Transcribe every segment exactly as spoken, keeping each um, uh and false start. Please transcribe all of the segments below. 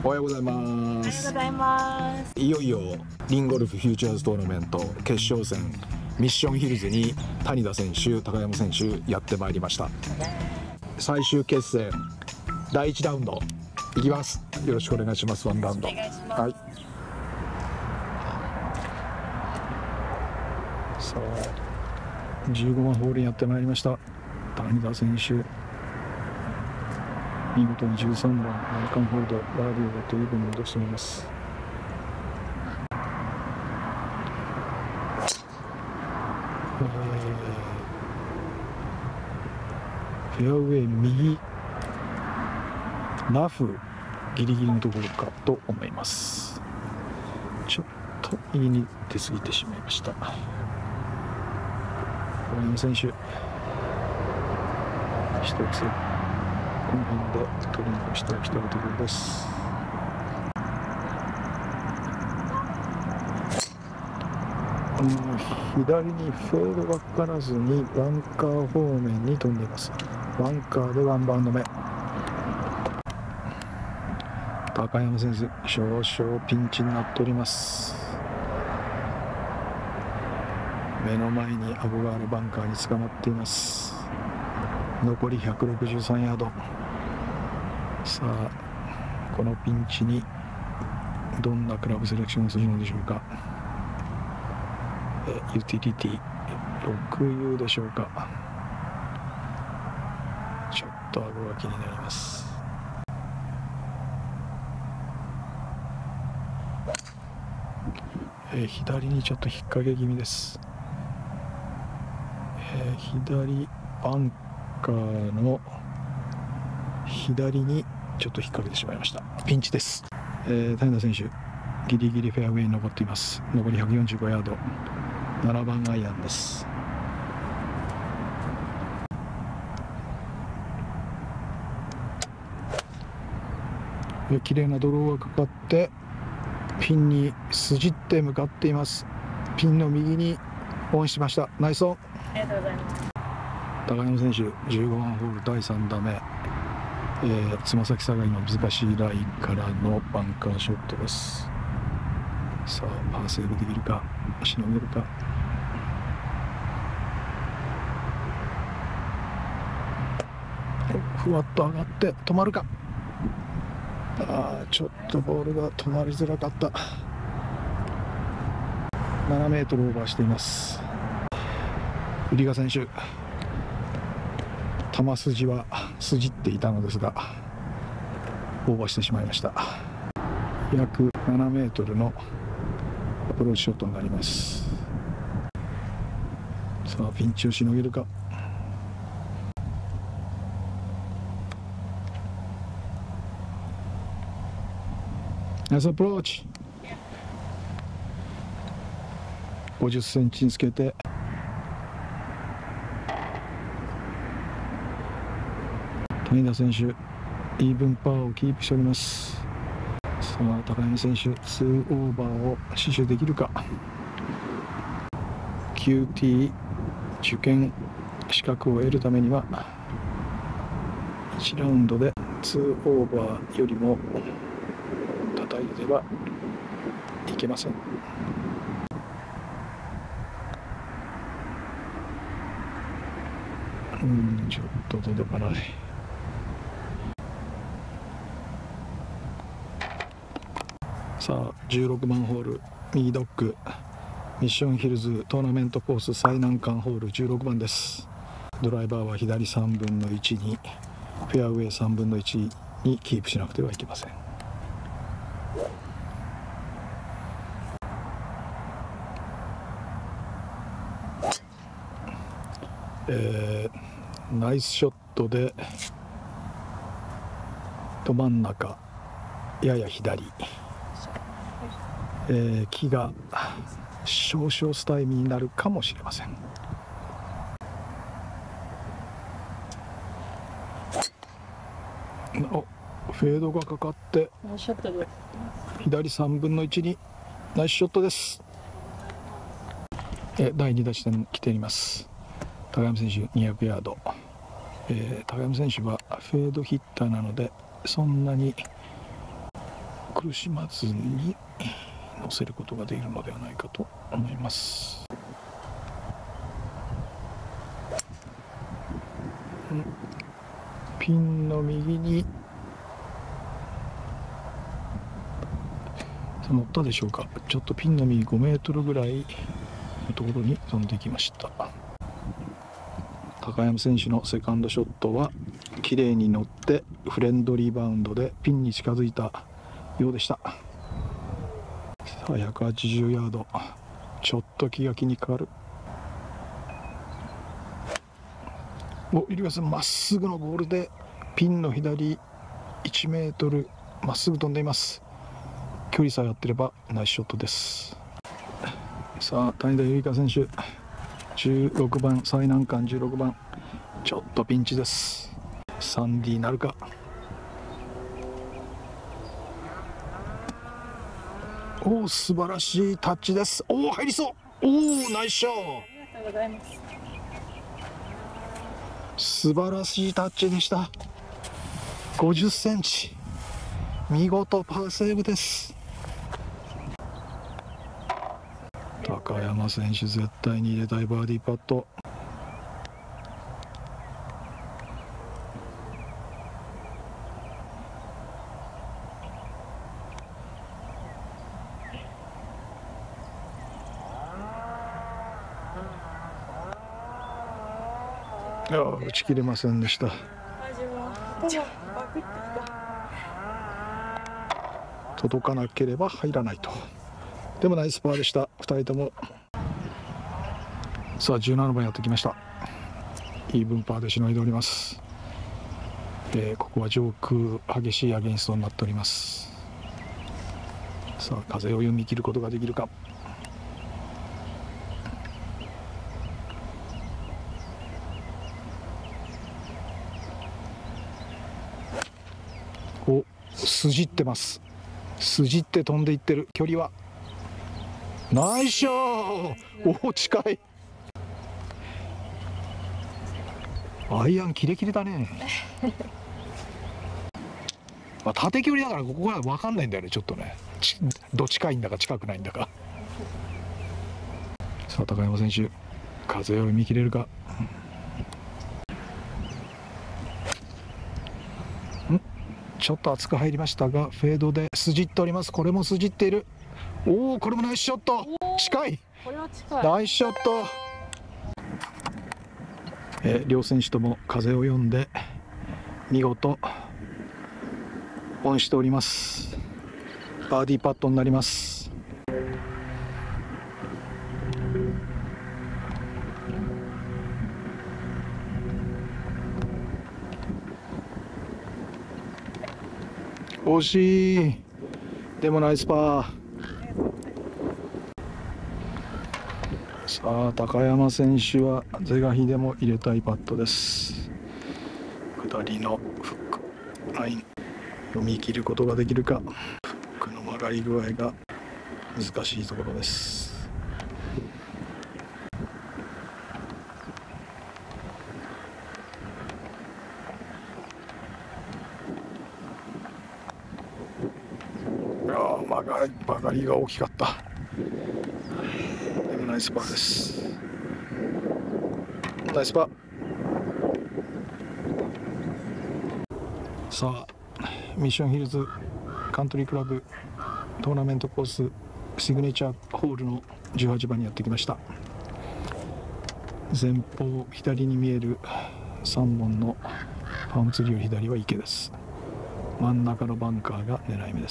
おはようございます。 おはようございます。 いよいよリンゴルフフューチャーズトーナメント決勝戦ミッションヒルズに谷田選手、高山選手やってまいりました。最終決戦だいいちラウンドいきます。よろしくお願いします。ワンラウンド。 お願いします。 はい。さあじゅうごばんホールにやってまいりました。谷田選手、見事にじゅうさんばん難関ホールドバーディーをというふうに戻しております。えー、フェアウェイ右ラフギリギリのところかと思います。ちょっと右に出過ぎてしまいました。小山選手一つこの辺で取り残しておきたいところです。うん、左にフェードがかからずにバンカー方面に飛んでいます。バンカーでワンバウンド目。高山選手少々ピンチになっております。目の前にアゴがあるバンカーに捕まっています。残りひゃくろくじゅうさんヤード。さあこのピンチにどんなクラブセレクションをするのでしょうか。えユーティリティろくユーでしょうか。ちょっとアゴが気になります。えー、左にちょっと引っ掛け気味です。えー、左バンカーの左にちょっと引っ掛けてしまいました。ピンチです。えー、谷田選手ギリギリフェアウェイに残っています。残りひゃくよんじゅうごヤード、ななばんアイアンです。綺麗なドローがかかってピンに筋って向かっています。ピンの右にオンしました。ナイスオン。 ありがとうございます。 高山選手じゅうごばんホールだいさん打目、えー、つま先下がりの難しいラインからのバンカーショットです。さあパーセーブできるか、しのげるか。ふわっと上がって止まるか。あーちょっとボールが止まりづらかった。ななメートルオーバーしています。ウリガ選手球筋は筋っていたのですがオーバーしてしまいました。約ななメートルのアプローチショットになります。さあピンチをしのげるか。ナイスアプローチ。ごじゅっセンチにつけて谷田選手イーブンパーをキープしております。さあ高山選手ツーオーバーを死守できるか。 キューティー 受験資格を得るためにはいちラウンドでツーオーバーよりも叩いてはいけません。うんちょっと届かない。さあじゅうろくばんホール右ドッグミッションヒルズトーナメントコース最難関ホールじゅうろくばんです。ドライバーは左さんぶんのいちにフェアウェイさんぶんのいちにキープしなくてはいけません。えー、ナイスショットでど真ん中やや左、えー、木が少々スタイミーになるかもしれません。おフェードがかかって左さんぶんのいちにナイスショットです。えだいに打地点来ています。高山選手にひゃくヤード、えー、高山選手はフェードヒッターなのでそんなに苦しまずに乗せることができるのではないかと思います。うん、ピンの右に乗ったでしょうか。ちょっとピンの右ごメートルぐらいのところに飛んできました。高山選手のセカンドショットは綺麗に乗ってフレンドリーバウンドでピンに近づいたようでした。さあひゃくはちじゅうヤード、ちょっと気が気にかかる。お、入川さんまっすぐのボールでピンの左いちメートルまっすぐ飛んでいます。距離さえ合ってればナイスショットです。さあ谷田由香選手じゅうろくばん、最難関じゅうろくばん、ちょっとピンチです。 スリーディー なるか。おお、素晴らしいタッチです。おお、入りそう。おお、ナイスショー。 ありがとうございます。 素晴らしいタッチでした。ごじゅっセンチ、見事パーセーブです。高山選手絶対に入れたいバーディーパット。ああ、打ち切れませんでした。届かなければ入らないと。でもナイスパーでした、ふたりとも。さあじゅうななばんやってきました。イーブンパーでしのいでおります。えー、ここは上空激しいアゲンストになっております。さあ風を読み切ることができるか。お、筋ってます。筋って飛んでいってる。距離はナイスショー。お、近い。アイアンキレキレだね。まあ、縦距離だからここは分かんないんだよね、ちょっとね。ど近いんだか近くないんだか。さあ高山選手、風を読み切れるか。んちょっと厚く入りましたがフェードで筋っております。これも筋っている。おお、これもナイスショット。近い。 これは近い。 ナイスショット。えー、両選手とも風を読んで見事オンしております。バーディーパットになります。惜しい。でもナイスパー。さあ高山選手は是が非でも入れたいパットです。下りのフックライン読み切ることができるか。フックの曲がり具合が難しいところです。ああ、曲がり曲がりが大きかった。でもナイスパーです。ナイスパー。さあミッションヒルズカントリークラブトーナメントコースシグネチャーホールのじゅうはちばんにやってきました。前方左に見えるさんぼんのパームツリーより左は池です。真ん中のバンカーが狙い目です。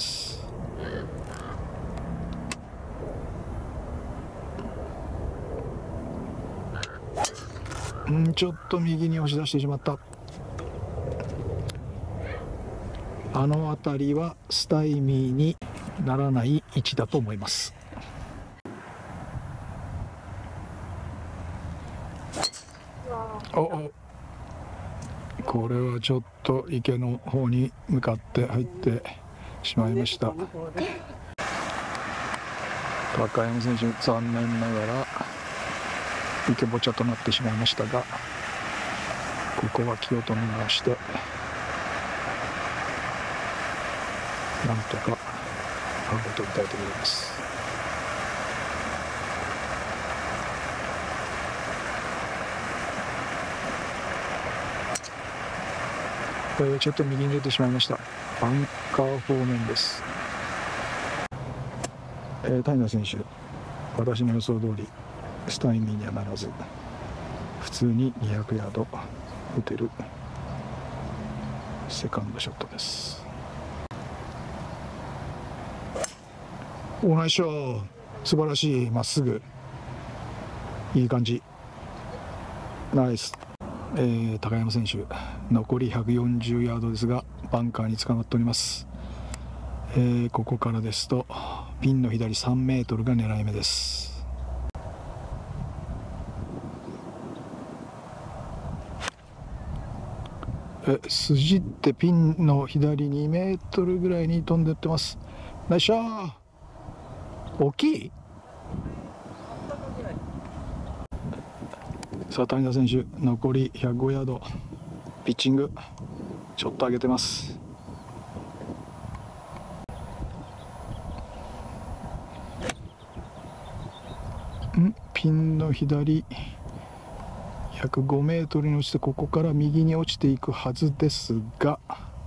うんちょっと右に押し出してしまった。あの辺りはスタイミーにならない位置だと思います。おお、これはちょっと池の方に向かって入ってしまいました。高山選手残念ながら池ぼちゃとなってしまいましたが、ここは気を取り直してなんとかファウルを取りたいと思います。えー、ちょっと右に出てしまいました。バンカー方面です。えー、谷田選手、私の予想通りスタイミーにはならず、普通ににひゃくヤード打てるセカンドショットです。おナイスショー、素晴らしい、まっすぐ、いい感じ、ナイス。えー、高山選手、残りひゃくよんじゅうヤードですがバンカーに捕まっております。えー、ここからですとピンの左さんメートルが狙い目です。え筋ってピンの左にメートルぐらいに飛んでってます。ナイスショー、大きい。さあ谷田選手、残りひゃくごヤード、ピッチングちょっと上げてます。んピンの左ひゃくごメートルに落ちて、ここから右に落ちていくはずですが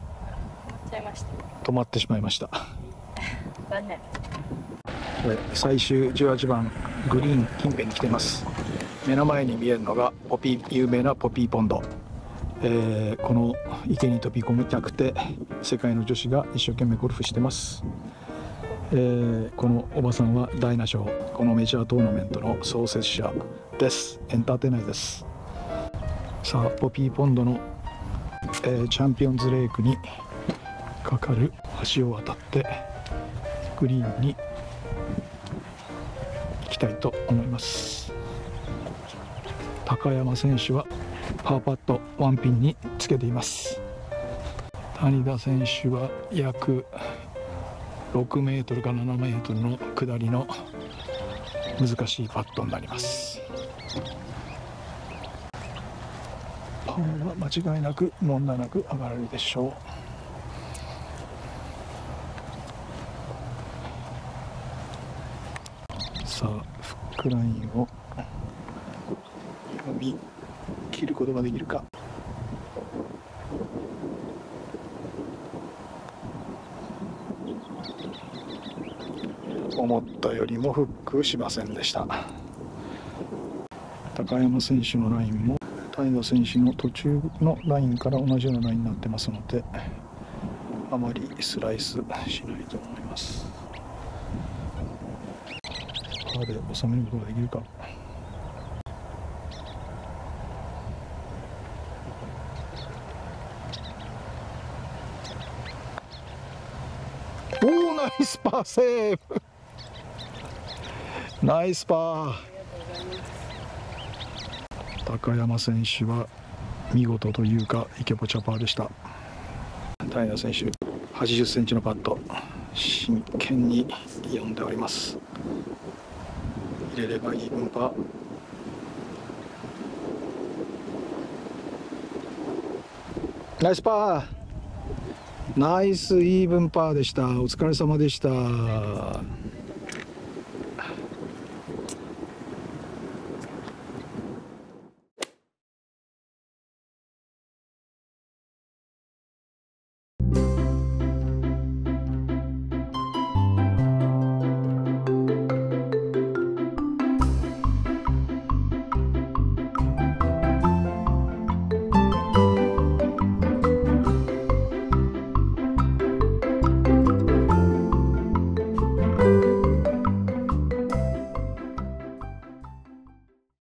止まってしまいました。 残念。 最終じゅうはちばんグリーン近辺に来ています。目の前に見えるのがポピー、有名なポピーポンド、えー、この池に飛び込みたくて世界の女子が一生懸命ゴルフしてます。えー、このおばさんはダイナ賞、このメジャートーナメントの創設者です。エンターテイナーです。さあポピーポンドの、えー、チャンピオンズレイクにかかる橋を渡ってグリーンに行きたいと思います。高山選手はパーパットワンピンにつけています。谷田選手は約ろくメートルかななメートルの下りの難しいパットになります。パーは間違いなく問題なく上がれるでしょう。さあフックラインを読み切ることができるか。思ったよりもフックしませんでした。高山選手のラインも谷田選手の途中のラインから同じようなラインになってますので、あまりスライスしないと思います。パーで収めることができるか。おー、ナイスパーセーブナイスパー。高山選手は見事というかイケボチャパーでした。谷田選手はちじゅっセンチのパット真剣に読んでおります。入れればイーブンパー。ナイスパー、ナイスイーブンパーでした。お疲れ様でした。